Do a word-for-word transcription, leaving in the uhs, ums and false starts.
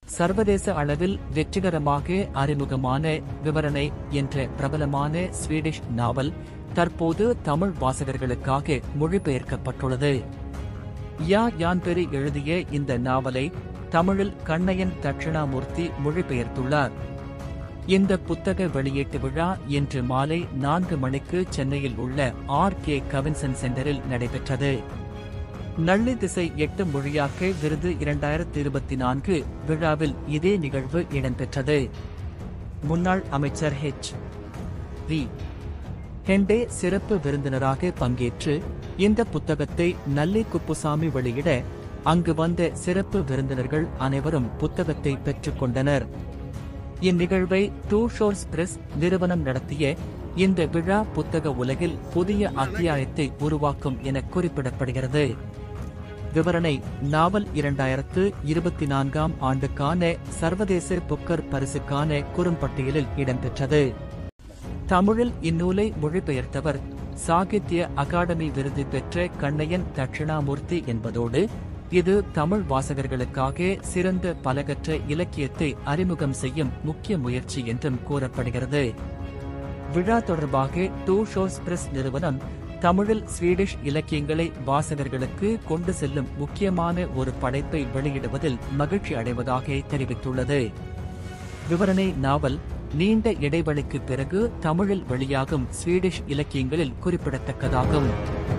சர்வதேச அளவில் வெற்றிகரமாக அறிமுகமான விவரணை என்ற பிரபலமான ஸ்வீடிஷ் நாவல் தற்போது தமிழ் வாசகர்களுக்காக மொழிபெயர்க்கப்பட்டுள்ளது. யா யான்பெரி எழுதிய இந்த நாவலை தமிழில் கண்ணையன் தட்சிணாமூர்த்தி மொழிபெயர்த்துள்ளார். இந்த புத்தக வெளியீட்டு விழா இன்று மாலை நான்கு மணிக்கு சென்னையில் உள்ள ஆர் கே கவின்சன் சென்டரில் நடைபெற்றது. நள்ளி திசை எட்டு மொழியாக்க விருது இரண்டாயிரத்தி இருபத்தி நான்கு விழாவில் இதே நிகழ்வு இடம்பெற்றது. முன்னாள் அமைச்சர் ஹெச் வி ஹெண்டே சிறப்பு விருந்தினராக பங்கேற்று இந்த புத்தகத்தை நல்லி குப்புசாமி வெளியிட அங்கு வந்த சிறப்பு விருந்தினர்கள் அனைவரும் புத்தகத்தை பெற்றுக் கொண்டனர். இந்நிகழ்வை டூ ஷோர்ஸ் பிரஸ் நிறுவனம் நடத்திய இந்த விழா புத்தக உலகில் புதிய அத்தியாயத்தை உருவாக்கும் என குறிப்பிடப்படுகிறது. விவரணை நாவல் இரண்டாயிரத்து இருபத்தி நான்காம் ஆண்டுக்கான சர்வதேச புக்கர் பரிசுக்கான குறும்பட்டியலில் இடம்பெற்றது. தமிழில் இந்நூலை மொழிபெயர்த்தவர் சாகித்ய அகாடமி விருது பெற்ற கண்ணையன் தட்சிணாமூர்த்தி என்பதோடு இது தமிழ் வாசகர்களுக்காக சிறந்த பலகற்ற இலக்கியத்தை அறிமுகம் செய்யும் முக்கிய முயற்சி என்றும் கூறப்படுகிறது. விழா தொடர்பாக டூ ஷோர்ஸ் பிரஸ் நிறுவனம் தமிழில் ஸ்வீடிஷ் இலக்கியங்களை வாசகர்களுக்கு கொண்டு செல்லும் முக்கியமான ஒரு படைப்பை வெளியிடுவதில் மகிழ்ச்சி அடைவதாக தெரிவித்துள்ளது. விவரணை நாவல் நீண்ட இடைவெளிக்கு பிறகு தமிழில் வெளியாகும் ஸ்வீடிஷ் இலக்கியங்களில் குறிப்பிடத்தக்கதாகும்.